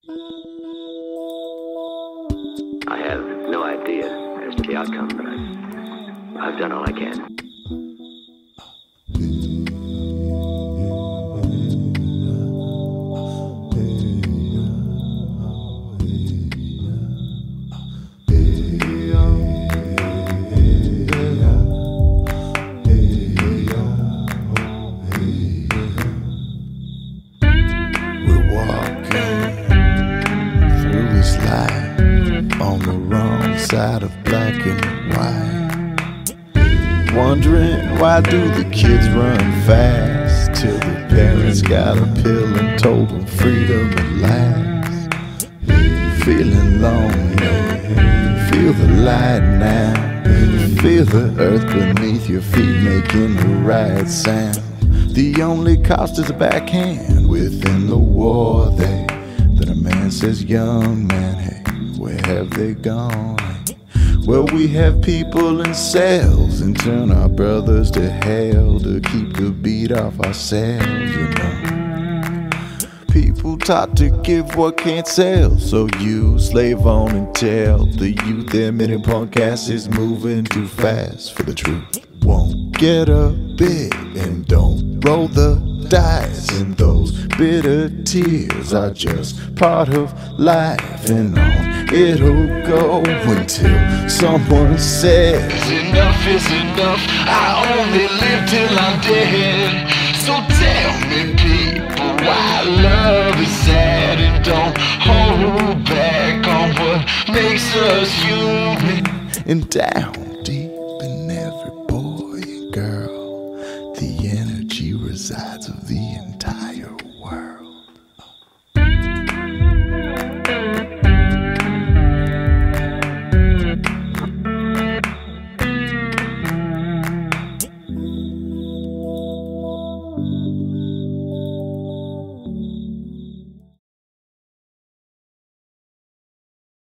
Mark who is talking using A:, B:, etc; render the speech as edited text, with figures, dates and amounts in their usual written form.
A: I have no idea as to the outcome, but I've done all I can.
B: On the wrong side of black and white, wondering why do the kids run fast till the parents got a pill and told them freedom at last. Feeling lonely, feel the light now, feel the earth beneath your feet making the right sound. The only cost is a backhand within the war. Then a man says, young man, hey, where have they gone? Well, we have people in cells and turn our brothers to hell to keep the beat off ourselves, you know. People taught to give what can't sell, so you slave on and tell the youth their mini punk ass is moving too fast for the truth. Won't get a bit and don't roll the dice, and those bitter tears are just part of life, and on it'll go until someone says
C: enough is enough. I only live till I'm dead. So tell me, people, why love is sad, and don't hold back on what makes us human.
B: And down